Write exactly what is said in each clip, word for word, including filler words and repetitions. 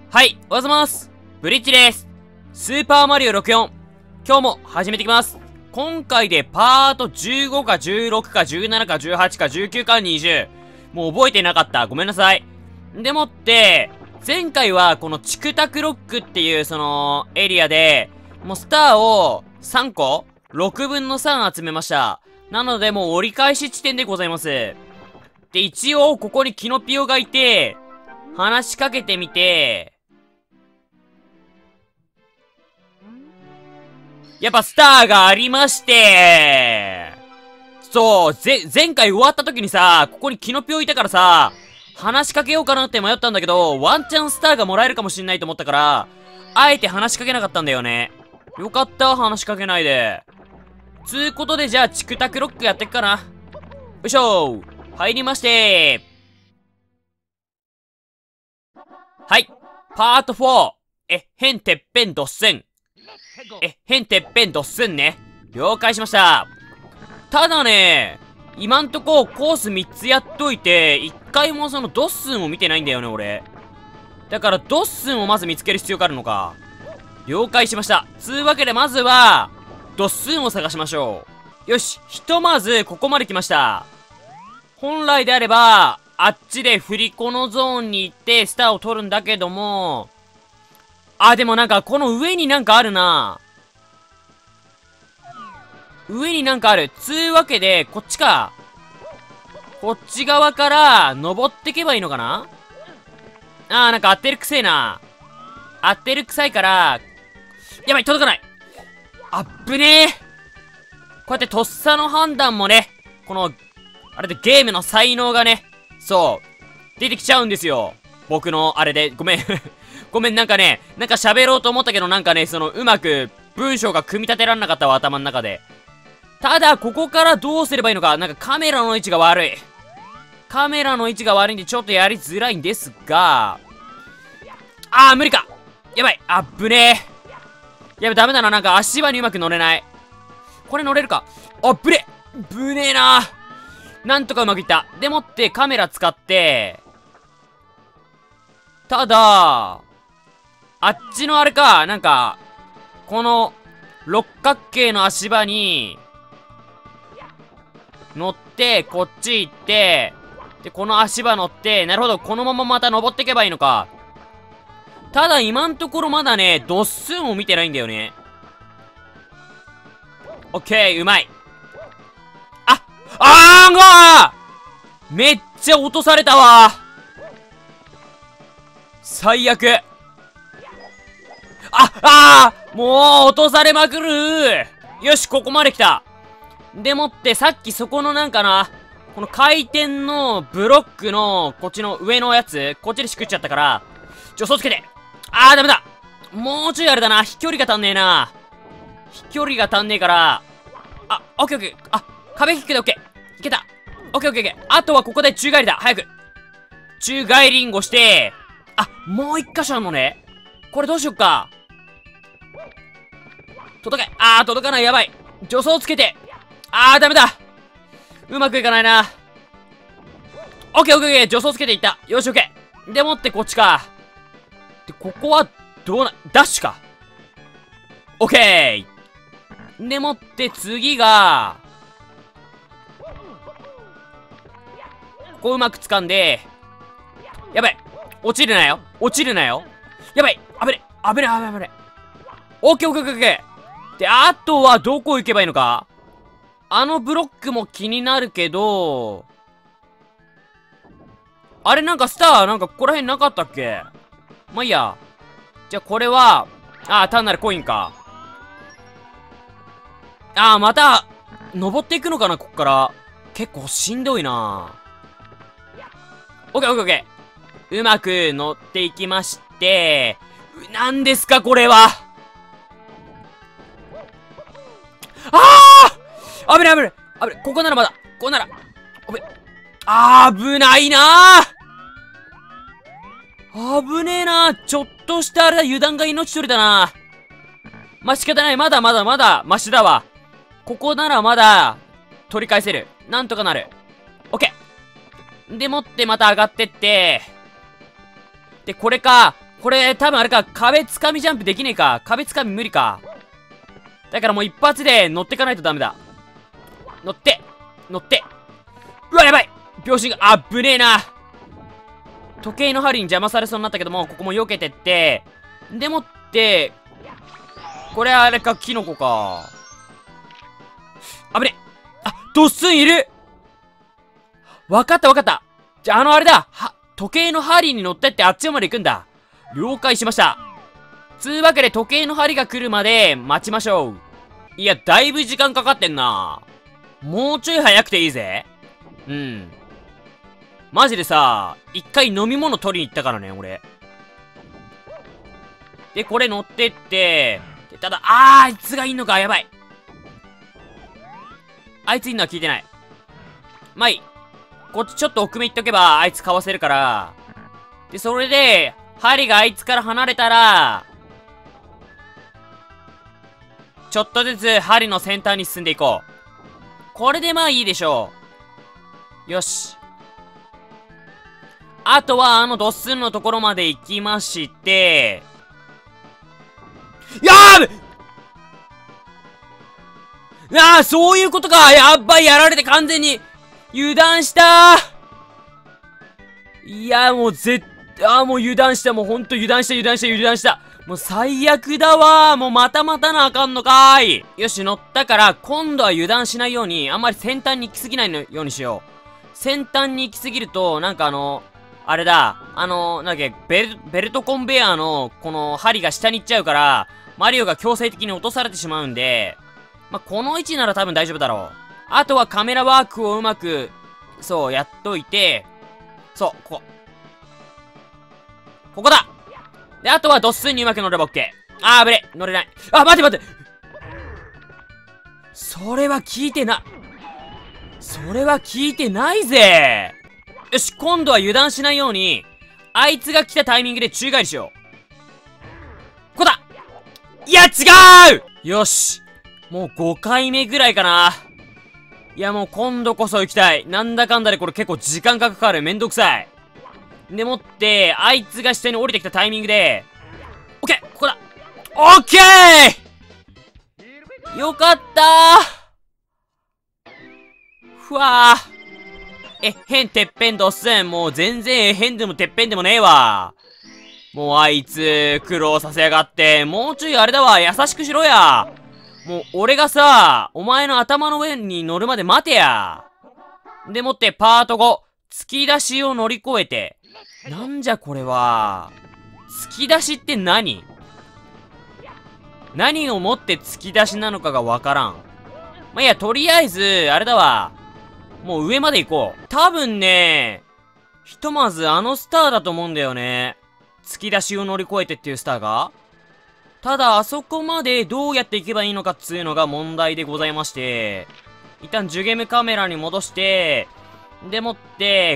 はい、おはようございます。ブリッジです。スーパーマリオろくじゅうよん。今日も始めていきます。今回でパートじゅうごかじゅうろくかじゅうななかじゅうはちかじゅうきゅうかにじゅう。もう覚えてなかった。ごめんなさい。でもって、前回はこのチクタクロックっていうそのエリアで、もうスターをさんこ ?ろく 分のさん集めました。なのでもう折り返し地点でございます。で、一応ここにキノピオがいて、話しかけてみて、やっぱスターがありまして、そう、ぜ、前回終わった時にさ、ここにキノピオいたからさ、話しかけようかなって迷ったんだけど、ワンチャンスターがもらえるかもしんないと思ったから、あえて話しかけなかったんだよね。よかった、話しかけないで。つうことで、じゃあ、チクタクロックやってっかな。よいしょー。入りましてー。はい。パートフォー。え、へんてっぺんどっすん。え、へんてっぺんどっすんね。了解しました。ただね、今んとこコースみっつやっといて、いっかいもそのドッスンを見てないんだよね、俺。だからドッスンをまず見つける必要があるのか。了解しました。つうわけでまずは、ドッスンを探しましょう。よし、ひとまずここまで来ました。本来であれば、あっちで振り子のゾーンに行ってスターを取るんだけども、あ、でもなんかこの上になんかあるな。上になんかある。つうわけで、こっちか。こっち側から、登ってけばいいのかな。あー、なんか当てるくせえな。当てるくさいから、やばい、届かない。あっぶねえ。こうやってとっさの判断もね、この、あれでゲームの才能がね、そう、出てきちゃうんですよ。僕のあれで、ごめん。ごめん、なんかね、なんか喋ろうと思ったけどなんかね、その、うまく文章が組み立てらんなかったわ、頭の中で。ただ、ここからどうすればいいのか、なんかカメラの位置が悪い。カメラの位置が悪いんでちょっとやりづらいんですが、あー、無理か。やばい、あっぶねえ。やばい、ダメだな、なんか足場にうまく乗れない。これ乗れるか。あっぶねえ。ぶねえな。なんとかうまくいった。でもってカメラ使って、ただ、あっちのあれか、なんか、この、六角形の足場に、乗って、こっち行って、で、この足場乗って、なるほど、このまままた登っていけばいいのか。ただ、今んところまだね、ドッスンを見てないんだよね。オッケー、うまい。ああーがーめっちゃ落とされたわ。最悪。あ、あーもう落とされまくるー。よし、ここまで来た。でもって、さっきそこのなんかな、この回転のブロックの、こっちの上のやつ、こっちでしくっちゃったから、助走つけて。あー、ダメだ。もうちょいあれだな。飛距離が足んねえな。飛距離が足んねえから、あ、オッケーオッケー。あ、壁キックでオッケー。いけた。オッケーオッケーオッケー。あとはここで宙返りだ。早く。宙返りンゴして、あ、もう一箇所あるのね。これどうしよっか。届け。あー、届かない。やばい。助走つけて。あー、ダメだ。うまくいかないな。オッケーオッケーオッケー。助走つけていった。よし、オッケー。でもってこっちか。で、ここは、どうな、ダッシュか。オッケー。でもって次が、ここうまく掴んで、やばい。落ちるなよ。落ちるなよ。やばい。危ね。危ね、危ね、危ね。オッケーオッケーオッケー。で、あとはどこ行けばいいのか。あのブロックも気になるけど、あれなんかスターなんかここら辺なかったっけ。まあいいや。じゃあこれは、ああ、単なるコインか。ああ、また、登っていくのかな、こっから。結構しんどいな。オッケーオッケーオッケー。うまく乗っていきまして、なんですか、これは。ああ危ない危ない危ない。ここならまだ。ここなら。おべ。あー、危ないなー。危ねえなー。ちょっとしたあれだ。油断が命取りだな。まあ、仕方ない。まだまだまだ、マシだわ。ここならまだ、取り返せる。なんとかなる。オッケー。でもってまた上がってって、で、これか。 これ、多分あれか、壁つかみジャンプできねえか。壁つかみ無理か。だからもう一発で乗ってかないとダメだ。乗って、乗って。うわ、やばい秒針が、あっぶねえな。時計の針に邪魔されそうになったけども、ここも避けてって、でもって、これあれか、キノコか。あぶねあ、ドッスンいるわかったわかった。じゃあ、あのあれだは、時計の針に乗ってってあっちまで行くんだ。了解しました。つうわけで時計の針が来るまで待ちましょう。いや、だいぶ時間かかってんな。もうちょい早くていいぜ。うん。マジでさ、一回飲み物取りに行ったからね、俺。で、これ乗ってって、でただ、あー、あいつがいんのか、やばい。あいついんのは聞いてない。まあいい。こっちちょっと奥目行っとけば、あいつかわせるから。で、それで、針があいつから離れたら、ちょっとずつ針の先端に進んでいこう。これでまあいいでしょう。よし。あとは、あのドッスンのところまで行きまして、やーああ、そういうことか。やっばい、やられて完全に油断したー。いや、もう絶対、ああ、もう油断した。もうほんと油断した、油断した、油断した。もう最悪だわー。もうまたまたなあかんのかーい。よし、乗ったから、今度は油断しないように、あんまり先端に行き過ぎないようにしよう。先端に行き過ぎると、なんかあの、あれだ、あの、なんだっけ、ベル、ベルトコンベヤーの、この針が下に行っちゃうから、マリオが強制的に落とされてしまうんで、まあ、この位置なら多分大丈夫だろう。あとはカメラワークをうまく、そう、やっといて、そう、ここ。ここだで、あとはドッスンにうまく乗れば OK。あー、ぶれ乗れない。あ、待て待てそれは聞いてな、それは聞いてないぜ。よし、今度は油断しないように、あいつが来たタイミングで宙返りしよう。ここだいや、違うよし。もうごかいめぐらいかな。いや、もう今度こそ行きたい。なんだかんだでこれ結構時間がかかる。めんどくさい。でもって、あいつが下に降りてきたタイミングで、オッケーここだオッケーよかったーふわーえ、へんてっぺんどっすん。もう全然えへんでもてっぺんでもねえわ。もうあいつ、苦労させやがって。もうちょいあれだわ。優しくしろや。もう俺がさ、お前の頭の上に乗るまで待てや。でもってパートご、突き出しを乗り越えて。なんじゃこれは。突き出しって何？何をもって突き出しなのかがわからん。まあ、いや、とりあえず、あれだわ。もう上まで行こう。多分ね、ひとまずあのスターだと思うんだよね。突き出しを乗り越えてっていうスターが。ただ、あそこまでどうやって行けばいいのかっつうのが問題でございまして、一旦ジュゲムカメラに戻して、でもって、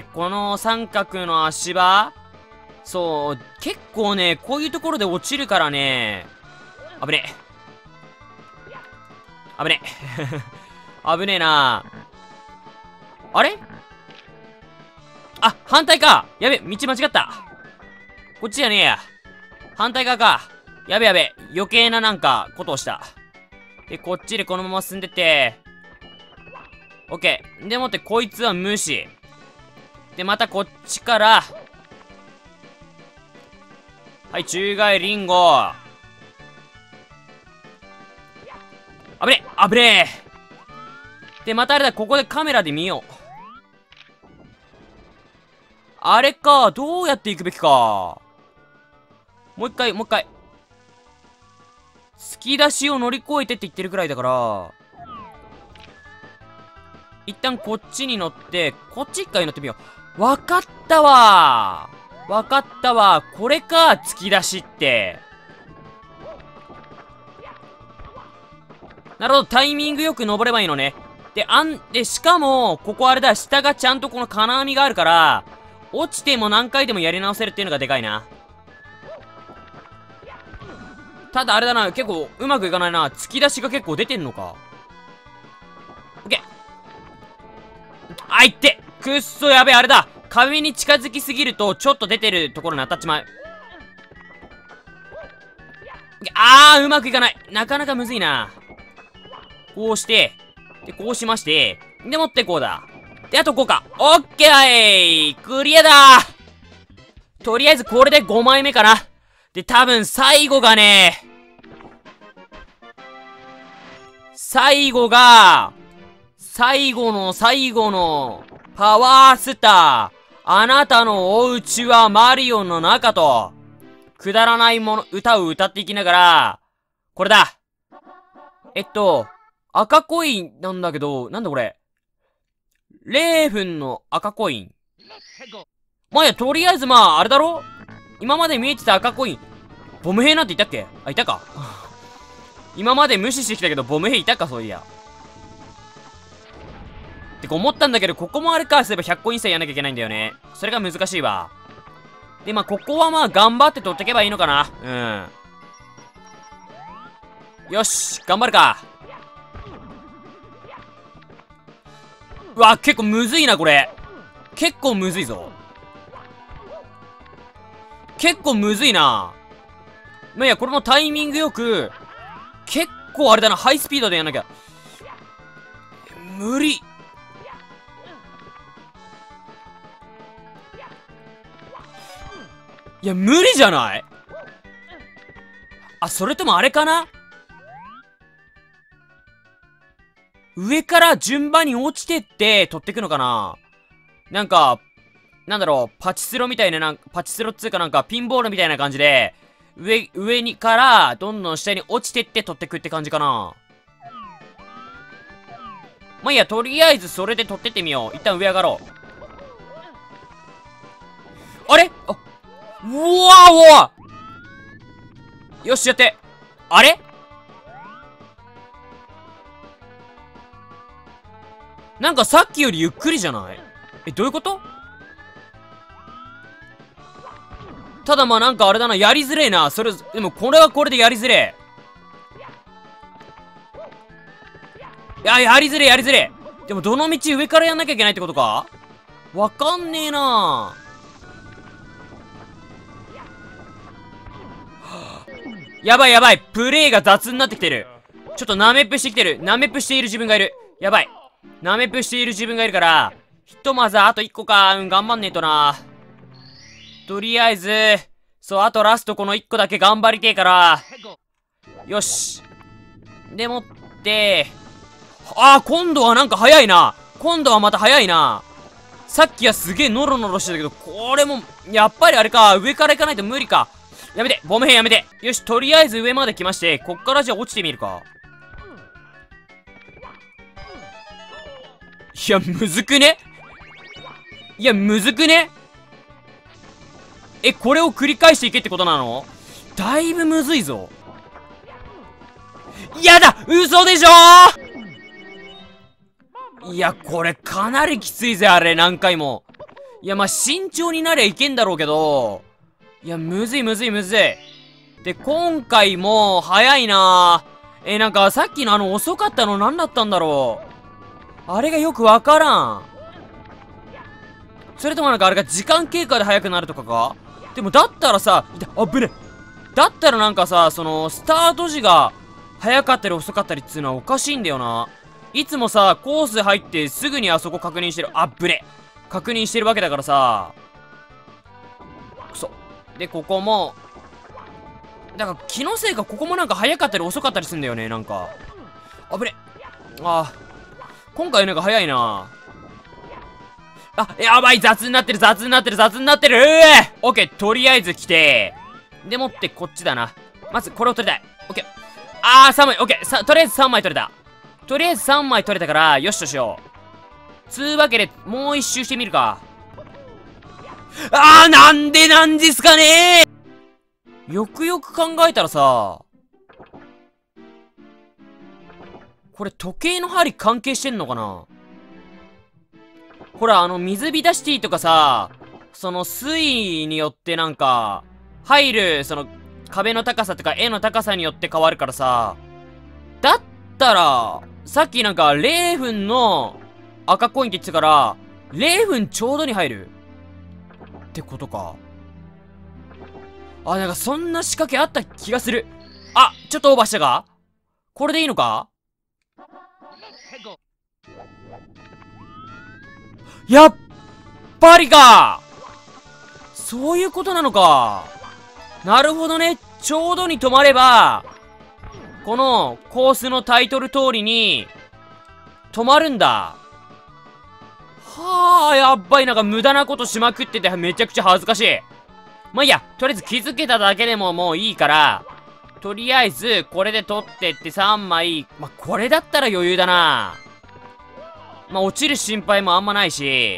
この三角の足場そう、結構ね、こういうところで落ちるからね、危ねえ。危ねえ。危ねえな。あれあ、反対かやべ、道間違った。こっちじゃねえや。反対側か。やべやべ。余計ななんか、ことをした。で、こっちでこのまま進んでって。オッケー。でもって、こいつは無視。で、またこっちから。はい、宙返りリンゴ。あぶねあぶねえ。で、またあれだ、ここでカメラで見よう。あれか、どうやって行くべきか。もう一回、もう一回。突き出しを乗り越えてって言ってるくらいだから、一旦こっちに乗って、こっち一回乗ってみよう。わかったわー。わかったわ。これか、突き出しって。なるほど、タイミングよく登ればいいのね。で、あん、で、しかも、ここあれだ、下がちゃんとこの金網があるから、落ちても何回でもやり直せるっていうのがでかいな。ただあれだな、結構うまくいかないな。突き出しが結構出てんのか。オッケー。あ、いって。くっそやべえ、あれだ。壁に近づきすぎると、ちょっと出てるところに当たっちまう。 あー、うまくいかない。なかなかむずいな。こうして、で、こうしまして、でもってこうだ。で、あとこうか。オッケークリアだー。とりあえずこれでごまいめかな。で、多分最後がね、最後が、最後の最後の、パワースター。あなたのお家はマリオンの中と、くだらないもの、歌を歌っていきながら、これだ。えっと、赤コインなんだけど、なんだこれ。ゼロふんの赤コイン。まあいや、とりあえずまあ、あれだろ？今まで見えてた赤コイン。ボム兵なんていたっけ？あ、いたか。今まで無視してきたけど、ボム兵いたか、そういや。ってか思ったんだけど、ここもあれか、そういえばひゃっこインスタやんなきゃいけないんだよね。それが難しいわ。で、まあ、ここはまあ、頑張って取ってけばいいのかな。うん。よし、頑張るか。うわ、結構むずいな、これ。結構むずいぞ。結構むずいな。まあ、いや、これもタイミングよく、結構あれだな、ハイスピードでやんなきゃ。無理。いや、無理じゃない？あ、それともあれかな？上から順番に落ちてって取ってくのかな？なんか、なんだろう、パチスロみたいな、なんか、パチスロっつうかなんか、ピンボールみたいな感じで、上、上にから、どんどん下に落ちてって取ってくって感じかな。まあ、いいや、とりあえずそれで取ってってみよう。一旦上上がろう。あれ？あ、うわお！よし、やって。あれ？なんかさっきよりゆっくりじゃない？え、どういうこと？ただまあなんかあれだな、やりづれえな。それ、でもこれはこれでやりづれえ。いや、やりづれえ、やりづれえ。でもどの道上からやんなきゃいけないってことか？わかんねえな。やばいやばい。プレイが雑になってきてる。ちょっとナメップしてきてる。ナメップしている自分がいる。やばい。ナメップしている自分がいるから、ひとまずあといっこか。うん、頑張んねえとな。とりあえず、そう、あとラストこのいっこだけ頑張りてえから。よし。でもって、あー、今度はなんか早いな。今度はまた早いな。さっきはすげえノロノロしてたけど、これも、やっぱりあれか。上から行かないと無理か。やめて、ボム兵やめて。よし、とりあえず上まで来まして、こっからじゃあ落ちてみるか。いや、むずくね？いや、むずくね？え、これを繰り返していけってことなの？だいぶむずいぞ。やだ！嘘でしょー！いや、これかなりきついぜ、あれ、何回も。いや、まあ、慎重になりゃいけんだろうけど、いや、むずいむずいむずい。で、今回も、早いなぁ。え、なんか、さっきのあの、遅かったの何だったんだろう。あれがよくわからん。それともなんかあれが時間経過で速くなるとかか？でもだったらさ、あぶね。だったらなんかさ、その、スタート時が、早かったり遅かったりっつうのはおかしいんだよな。いつもさ、コース入ってすぐにあそこ確認してる。あぶね。確認してるわけだからさ。くそ。で、ここも、だから気のせいかここもなんか早かったり遅かったりすんだよね、なんか。あぶね。ああ。今回なんか早いな。あ、やばい、雑になってる、雑になってる、雑になってる。オッケー、とりあえず来て。でもってこっちだな。まずこれを取りたい。オッケー。あー、さんまい、オッケー。さ、とりあえずさんまい取れた。とりあえずさんまい取れたから、よしとしよう。つうわけで、もう一周してみるか。あー、なんでなんですかねー。よくよく考えたらさ、これ時計の針関係してんのかな？ほら、あの、水浸しティとかさ、その水位によってなんか、入る、その、壁の高さとか絵の高さによって変わるからさ、だったら、さっきなんかゼロふんの赤コインって言ってたから、ゼロふんちょうどに入るってことか。あ、なんかそんな仕掛けあった気がする。あちょっとオーバーしたか？これでいいのか？やっぱりか！そういうことなのか。なるほどね。ちょうどに止まれば、このコースのタイトル通りに、止まるんだ。はあ、やっばい。なんか無駄なことしまくっててめちゃくちゃ恥ずかしい。まあいいや、とりあえず気づけただけでももういいから、とりあえずこれで取ってってさんまい、まあこれだったら余裕だな。まあ落ちる心配もあんまないし。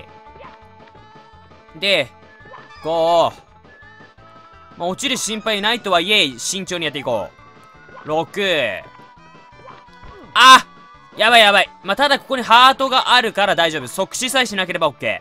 で、ご、まあ落ちる心配ないとはいえ慎重にやっていこう。ろく、あ、やばいやばい。まあ、ただここにハートがあるから大丈夫。即死さえしなければ OK。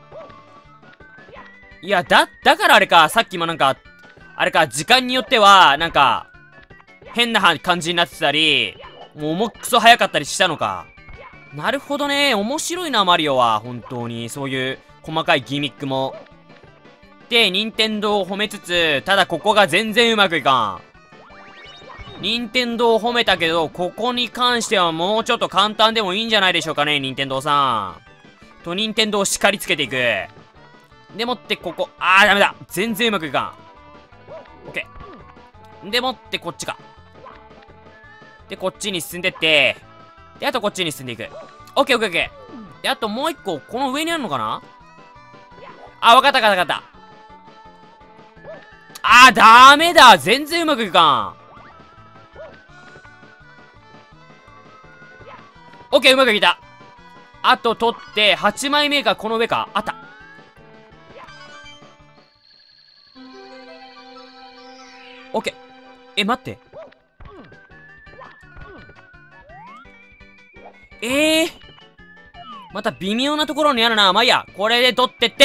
いや、だ、だからあれか、さっきもなんか、あれか、時間によっては、なんか、変な感じになってたり、もう重くそ早かったりしたのか。なるほどね。面白いな、マリオは。本当に。そういう細かいギミックも。で、任天堂を褒めつつ、ただここが全然うまくいかん。任天堂を褒めたけど、ここに関してはもうちょっと簡単でもいいんじゃないでしょうかね、任天堂さん。と、任天堂を叱りつけていく。でもって、ここ、あー、ダメだ。全然うまくいかん。オッケー。でもって、こっちか。で、こっちに進んでって、で、あとこっちに進んでいく。オッケーオッケーオッケー。で、あともう一個、この上にあるのかな？あ、わかったわかったわかった。あー、ダメだ。全然うまくいかん。オッケー、うまくいった。あと取って、はちまいめがこの上か。あった。オッケー。え、待って。ええー。また微妙なところにあるな。まあいいや。これで取ってって。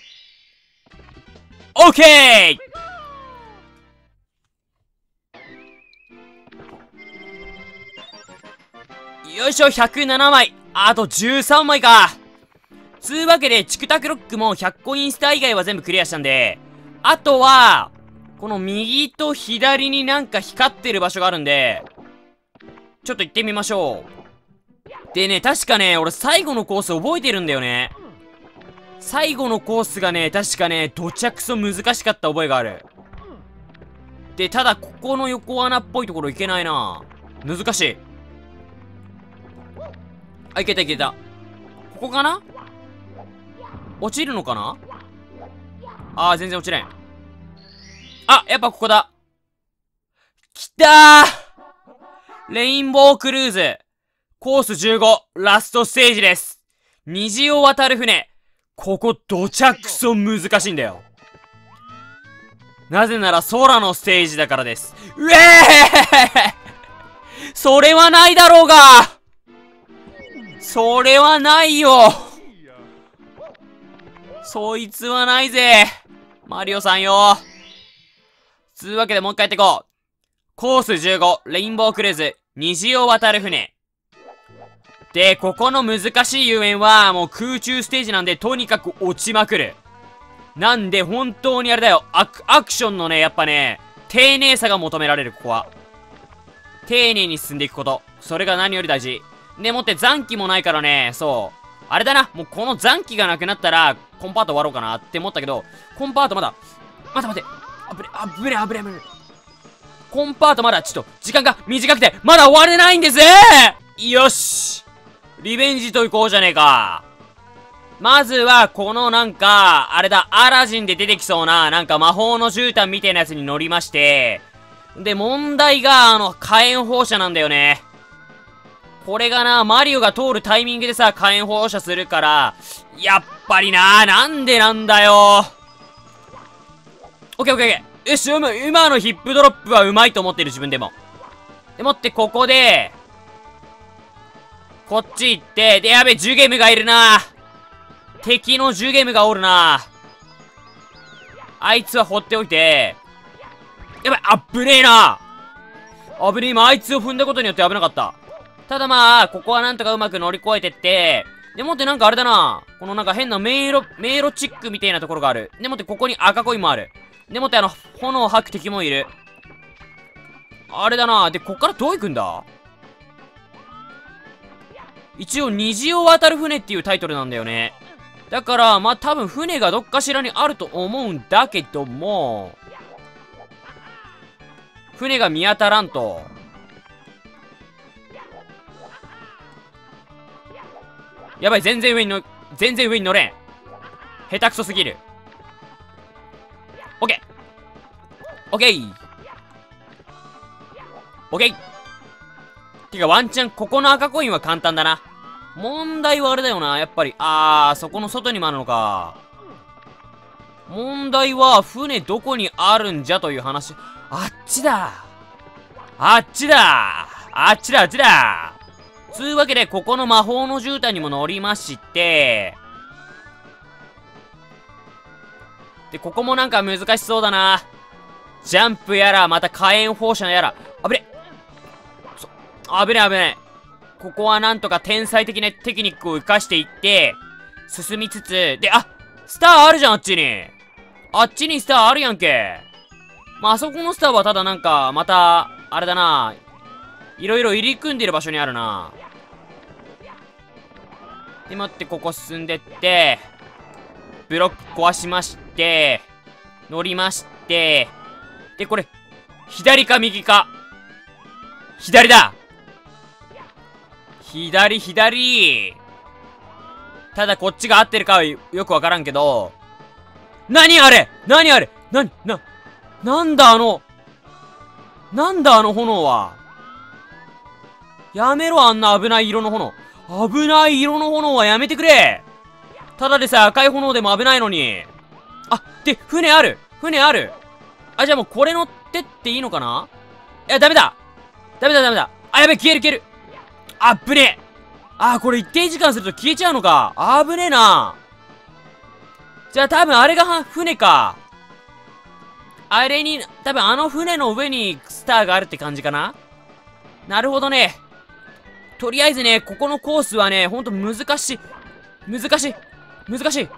オッケー！よいしょ、ひゃくななまい。あとじゅうさんまいか。つうわけで、チクタクロックもひゃくコインスター以外は全部クリアしたんで、あとは、この右と左になんか光ってる場所があるんで、ちょっと行ってみましょう。でね、確かね、俺最後のコース覚えてるんだよね。最後のコースがね、確かね、どちゃくそ難しかった覚えがある。で、ただここの横穴っぽいところ行けないな。難しい。あ、いけたいけた。ここかな？落ちるのかな？あー、全然落ちない。あ、やっぱここだ。きたー！レインボークルーズ。コースじゅうご、ラストステージです。虹を渡る船。ここ、どちゃくそ難しいんだよ。なぜなら空のステージだからです。うえーそれはないだろうがそれはないよ。そいつはないぜ。マリオさんよ。つうわけでもう一回やっていこう。コースじゅうご、レインボークルーズ、虹を渡る船。で、ここの難しい遊園は、もう空中ステージなんで、とにかく落ちまくる。なんで、本当にあれだよ。アク、アクションのね、やっぱね、丁寧さが求められる、ここは。丁寧に進んでいくこと。それが何より大事。でもって残機もないからね、そう。あれだな、もうこの残機がなくなったら、コンパート終わろうかなって思ったけど、コンパートまだ、待って待って、あぶれ、あぶれ、あぶれ、あぶれ。コンパートまだ、ちょっと、時間が短くて、まだ終われないんですよしリベンジといこうじゃねえか。まずは、このなんか、あれだ、アラジンで出てきそうな、なんか魔法の絨毯みたいなやつに乗りまして、で、問題が、あの、火炎放射なんだよね。これがな、マリオが通るタイミングでさ、火炎放射するから、やっぱりな、なんでなんだよ。オッケーオッケーオッケー。よし、うむ、今のヒップドロップはうまいと思ってる自分でも。でもって、ここで、こっち行って、で、やべ、ジュゲムがいるな。敵のジュゲムがおるな。あいつは放っておいて、やばい、あっぶねえな。あぶねえ、今あいつを踏んだことによって危なかった。ただまあ、ここはなんとかうまく乗り越えてって、でもってなんかあれだな。このなんか変な迷路、迷路チックみたいなところがある。でもってここに赤コインもある。でもってあの、炎を吐く敵もいる。 あれだな。で、こっからどう行くんだ？一応、虹を渡る船っていうタイトルなんだよね。だから、まあ、多分船がどっかしらにあると思うんだけども、船が見当たらんと。やばい、全然上にの、全然上に乗れん。下手くそすぎる。オッケーオッケーオッケーてか、ワンチャン、ここの赤コインは簡単だな。問題はあれだよな、やっぱり。あー、そこの外にもあるのか。問題は、船どこにあるんじゃという話。あっちだあっちだあっちだあっちだつうわけで、ここの魔法の絨毯にも乗りまして、で、ここもなんか難しそうだな。ジャンプやら、また火炎放射やら。あぶねそ、あぶねあぶねここはなんとか天才的なテクニックを活かしていって、進みつつ、で、あスターあるじゃん、あっちに。あっちにスターあるやんけ。まあ、あそこのスターはただなんか、また、あれだな。いろいろ入り組んでる場所にあるな。で、待って、ここ進んでって、ブロック壊しまして、乗りまして、で、これ、左か右か。左だ左、左ただこっちが合ってるかはよくわからんけど、何あれ何あれな、な、なんだあの、なんだあの炎は。やめろ、あんな危ない色の炎。危ない色の炎はやめてくれ。ただでさ、赤い炎でも危ないのに。あ、で、船ある船あるあ、じゃあもうこれ乗ってっていいのかないや、ダメだダメだダメだあ、やべ、消える消えるあっぶねえあ、これ一定時間すると消えちゃうのかあぶねえなじゃあ多分あれが船か。あれに、多分あの船の上にスターがあるって感じかな。なるほどね。とりあえずね、ここのコースはね、ほんと難しい。難しい。難しい。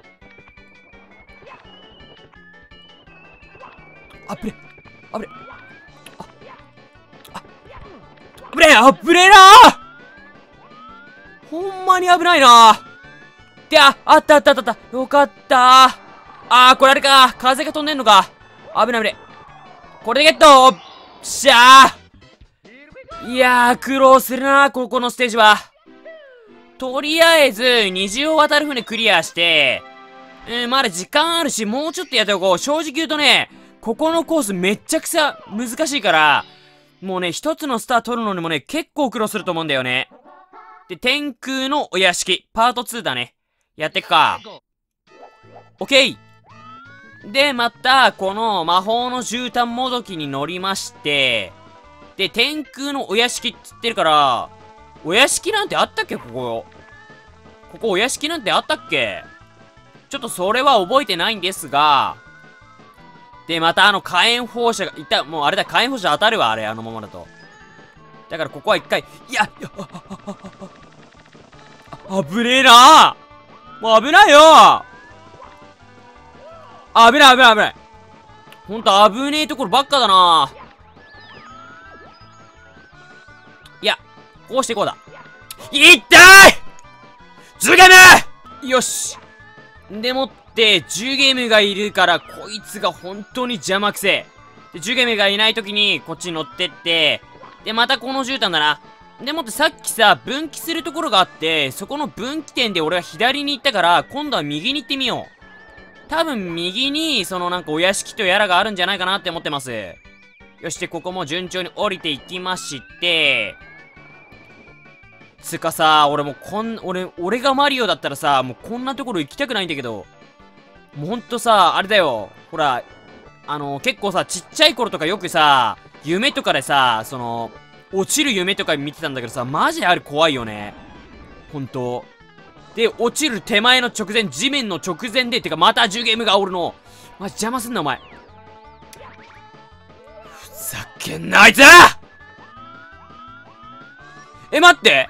あっぶれ。あぶれ。あ、あ、あぶれあぶれなーほんまに危ないなーで、あ、あったあったあったあった。よかったー。あー、これあれか。風が飛んでんのか。危ない危ない。これでゲットーしゃーいやー、苦労するなー、ここのステージは。とりあえず、虹を渡る船クリアして、えー、まだ時間あるし、もうちょっとやっておこう。正直言うとね、ここのコースめっちゃくちゃ難しいから、もうね、一つのスター取るのにもね、結構苦労すると思うんだよね。で、天空のお屋敷、パートツーだね。やってくか。オッケーで、また、この魔法の絨毯もどきに乗りまして、で、天空のお屋敷って言ってるから、お屋敷なんてあったっけここ。ここお屋敷なんてあったっけちょっとそれは覚えてないんですが、で、またあの火炎放射が、いた、もうあれだ、火炎放射当たるわ、あれ、あのままだと。だからここは一回、いや、いや、あ、危ねえなもう危ないよ危ない危ない危ないほんと危ねえところばっかだないや、こうしてこうだ。いったいジュゲムよしでもって、ジュゲムがいるから、こいつが本当に邪魔くせえ。で、ジュゲムがいない時に、こっちに乗ってって、で、またこの絨毯だな。でもってさっきさ、分岐するところがあって、そこの分岐点で俺は左に行ったから、今度は右に行ってみよう。多分右に、そのなんかお屋敷とやらがあるんじゃないかなって思ってます。よし、で、ここも順調に降りていきまして、つうかさ、俺もうこん、俺、俺がマリオだったらさ、もうこんなところ行きたくないんだけど、もうほんとさ、あれだよ、ほら、あの、結構さ、ちっちゃい頃とかよくさ、夢とかでさ、その、落ちる夢とか見てたんだけどさ、マジであれ怖いよね。ほんと。で、落ちる手前の直前、地面の直前で、てかまたジュゲームがおるの。マジ邪魔すんな、お前。ふざけんな、あいつえ、待って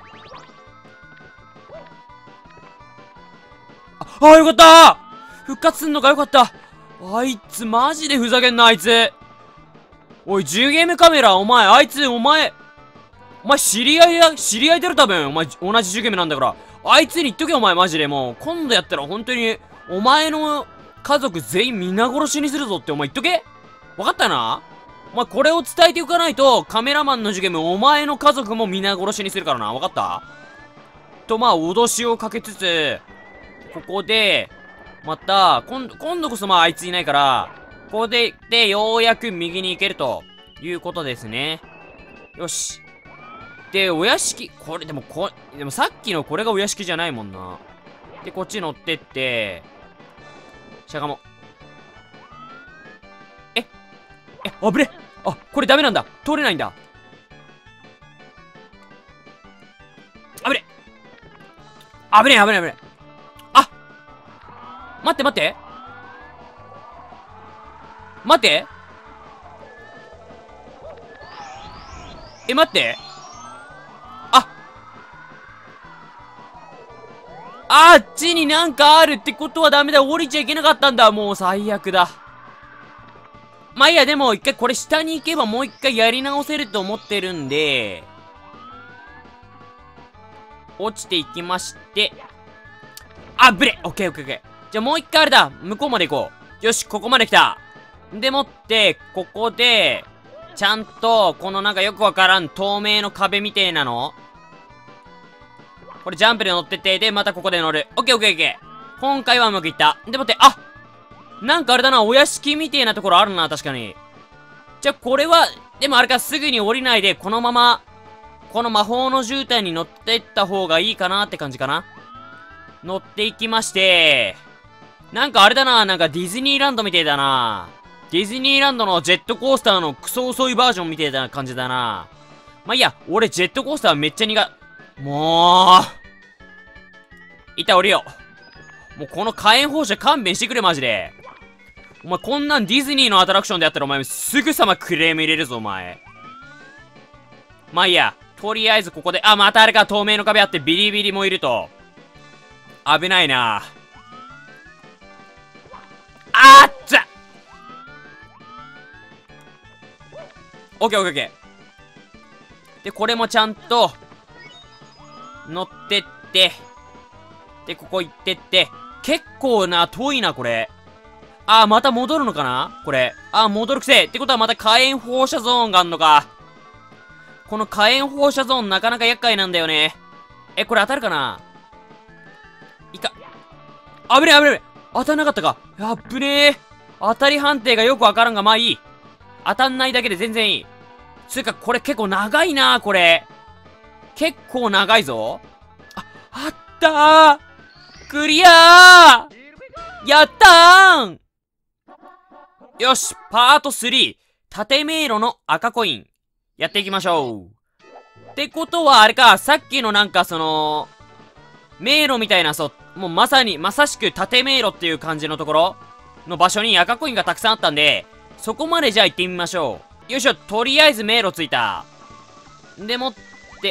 あ、あ、よかった復活すんのかよかったあいつ、マジでふざけんな、あいつおい、じゅうゲームカメラ、お前、あいつ、お前、お前、知り合いや、知り合いだろ、多分。お前、同じじゅうゲームなんだから。あいつに言っとけよ、お前、マジで。もう、今度やったら、本当に、お前の家族全員皆殺しにするぞって、お前言っとけ。わかったな。お前、これを伝えておかないと、カメラマンのじゅうゲーム、お前の家族も皆殺しにするからな。わかった。と、まあ、脅しをかけつつ、ここで、また、今度、今度こそまあ、あいついないから、ここで、で、ようやく右に行けるということですね。よし。で、お屋敷、これ、でも、こ、でもさっきのこれがお屋敷じゃないもんな。で、こっち乗ってって、しゃがも。ええ、あぶね。あ、これダメなんだ。通れないんだ。あぶね。あぶね、あぶね、あぶね。あ、待って待って。待って。え、待って。あ、あっちになんかあるってことはダメだ。降りちゃいけなかったんだ。もう最悪だ。まあいいや、でも一回これ下に行けばもう一回やり直せると思ってるんで、落ちていきまして、あ、ぶれ。オッケーオッケーオッケー。じゃあもう一回あれだ。向こうまで行こう。よし、ここまで来た。でもって、ここで、ちゃんと、このなんかよくわからん透明の壁みてえなの。これジャンプで乗ってって、で、またここで乗る。オッケーオッケーオッケー。今回はうまくいった。でもって、あ、なんかあれだな、お屋敷みてえなところあるな、確かに。じゃあこれは、でもあれか、すぐに降りないで、このまま、この魔法の絨毯に乗ってった方がいいかなって感じかな。乗っていきまして、なんかあれだな、なんかディズニーランドみてえだな。ディズニーランドのジェットコースターのクソ遅いバージョンみてえな感じだな。まあいいや、俺ジェットコースターめっちゃ苦手。もう、いた降りよう。もうこの火炎放射勘弁してくれマジで。お前こんなんディズニーのアトラクションでやったらお前すぐさまクレーム入れるぞお前。まあいいや、とりあえずここで、あ、またあれか、透明の壁あってビリビリもいると。危ないな。あーっつぁオッケーオッケーオッケー。で、これもちゃんと、乗ってって、で、ここ行ってって、結構な、遠いな、これ。あー、また戻るのかなこれ。あー、戻るくせえ。ってことはまた火炎放射ゾーンがあんのか。この火炎放射ゾーンなかなか厄介なんだよね。え、これ当たるかないか。あぶねえ、あぶねえ。当たんなかったか。やっぶねえ。当たり判定がよくわからんが、まあいい。当たんないだけで全然いい。つうか、これ結構長いな、これ。結構長いぞ。あ、あったークリアーやったーんよし、パートスリー。縦迷路の赤コイン。やっていきましょう。ってことは、あれか、さっきのなんかその、迷路みたいな、そう、もうまさに、まさしく縦迷路っていう感じのところの場所に赤コインがたくさんあったんで、そこまでじゃあ行ってみましょう。よいしょ、とりあえず迷路ついた。でもって、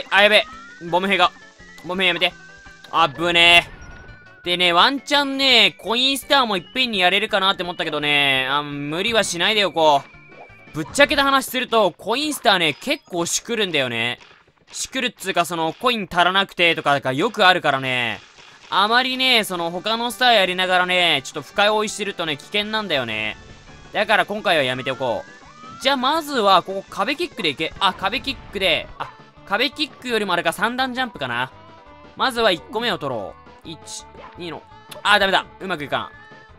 あ、やべ。ボム兵が。ボム兵やめて。あぶねえ。でね、ワンチャンね、コインスターもいっぺんにやれるかなって思ったけどね、あ、無理はしないでよ、こう。ぶっちゃけた話すると、コインスターね、結構しくるんだよね。しくるっつうか、その、コイン足らなくてとかがよくあるからね。あまりね、その、他のスターやりながらね、ちょっと深追いしてるとね、危険なんだよね。だから今回はやめておこう。じゃあまずは、ここ壁キックでいけ。あ、壁キックで、あ、壁キックよりもあれかさん段ジャンプかな。まずはいっこめを取ろう。いち、にの。あー、ダメだ。うまくいかん。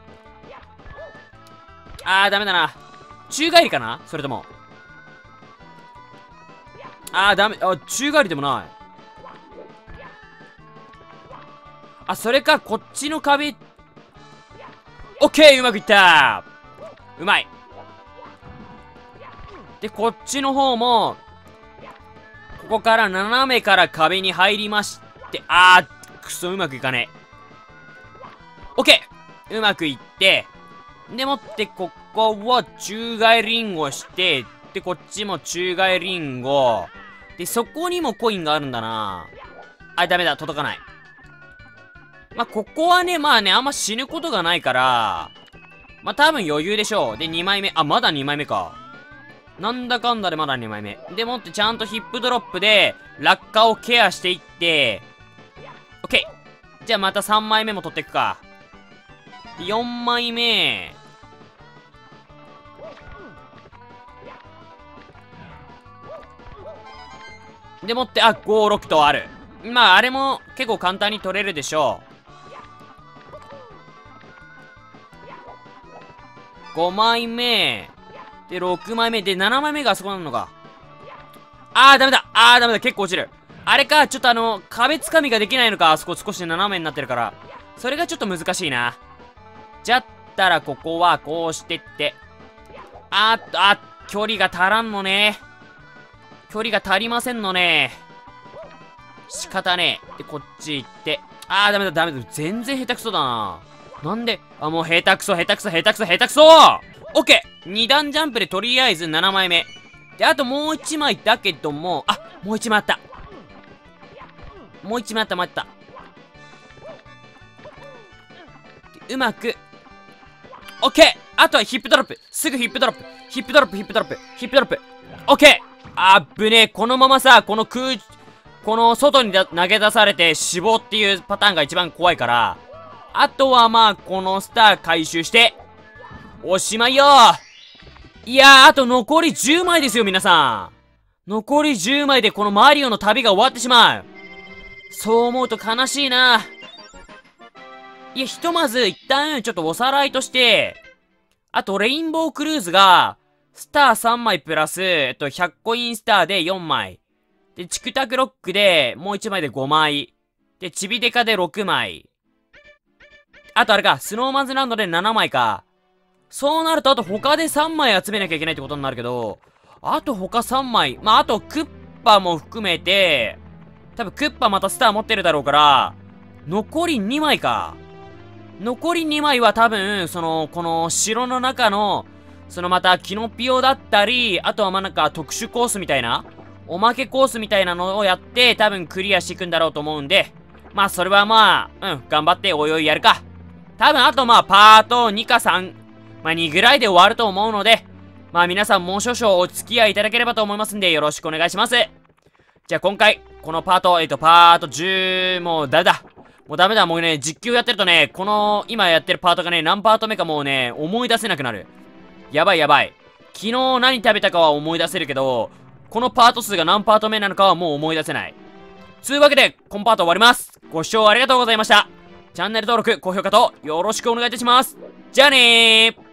あー、ダメだな。宙返りかなそれとも。あー、ダメ。あ、宙返りでもない。あ、それか、こっちの壁。オッケーうまくいったーうまい。で、こっちの方も、ここから斜めから壁に入りまして、あー、くそ、うまくいかねえ。オッケーうまくいって、でもって、ここを宙返りンゴして、で、こっちも宙返りンゴ。で、そこにもコインがあるんだな。あ、ダメだ、届かない。まあ、ここはね、まあね、あんま死ぬことがないから、まあ、多分余裕でしょう。で、にまいめ。あ、まだにまいめか。 なんだかんだでまだにまいめ。でもってちゃんとヒップドロップで、落下をケアしていって、オッケー。じゃあまたさんまいめも取っていくか。よんまいめ。でもって、あ、ご、ろくとある。まあ、あれも結構簡単に取れるでしょう。ごまいめ。で、ろくまいめ。で、ななまいめがあそこなのか。あー、ダメだ。あー、ダメだ。結構落ちる。あれか、ちょっとあの、壁つかみができないのか。あそこ少し斜めになってるから。それがちょっと難しいな。じゃったら、ここはこうしてって。あーっと、あ、距離が足らんのね。距離が足りませんのね。仕方ねえ。で、こっち行って。あー、ダメだ、ダメだ。全然下手くそだな。なんで、あ、もう下手くそ、下手くそ、下手くそ、下手くそオッケー !に 段ジャンプでとりあえずななまいめ。で、あともういちまいだけども、あ、もういちまいあった。もういちまいあった、待った。うまく。オッケーあとはヒップドロップ。すぐヒップドロップ。ヒップドロップ、ヒップドロップ、ヒップドロップ。オッケーあっぶねえ。このままさ、この空、この外に投げ出されて死亡っていうパターンが一番怖いから、あとはまあ、このスター回収して、おしまいよいやー、あと残りじゅうまいですよ、皆さん。残りじゅうまいでこのマリオの旅が終わってしまう。そう思うと悲しいな。いや、ひとまず一旦ちょっとおさらいとして、あとレインボークルーズが、スターさんまいプラス、えっと、ひゃくコインスターでよんまい。で、チクタクロックでもういちまいでごまい。で、チビデカでろくまい。あとあれか、スノーマンズランドでななまいか。そうなると、あと他でさんまい集めなきゃいけないってことになるけど、あと他さんまい。まあ、あとクッパも含めて、多分クッパまたスター持ってるだろうから、残りにまいか。残りにまいは多分、その、この城の中の、そのまたキノピオだったり、あとはまあなんか特殊コースみたいな、おまけコースみたいなのをやって、多分クリアしていくんだろうと思うんで、まあそれはまあ、うん、頑張っておいおいやるか。多分あとまあパートにかさん、まあにぐらいで終わると思うので、まあ皆さんもう少々お付き合いいただければと思いますんで、よろしくお願いします。じゃあ今回、このパート、えっと、パートじゅう、もう誰だもうダメだ、もうね、実況やってるとね、この、今やってるパートがね、何パート目かもうね、思い出せなくなる。やばいやばい。昨日何食べたかは思い出せるけど、このパート数が何パート目なのかはもう思い出せない。つうわけで、今パート終わります。ご視聴ありがとうございました。チャンネル登録、高評価とよろしくお願いいたします。じゃあねー。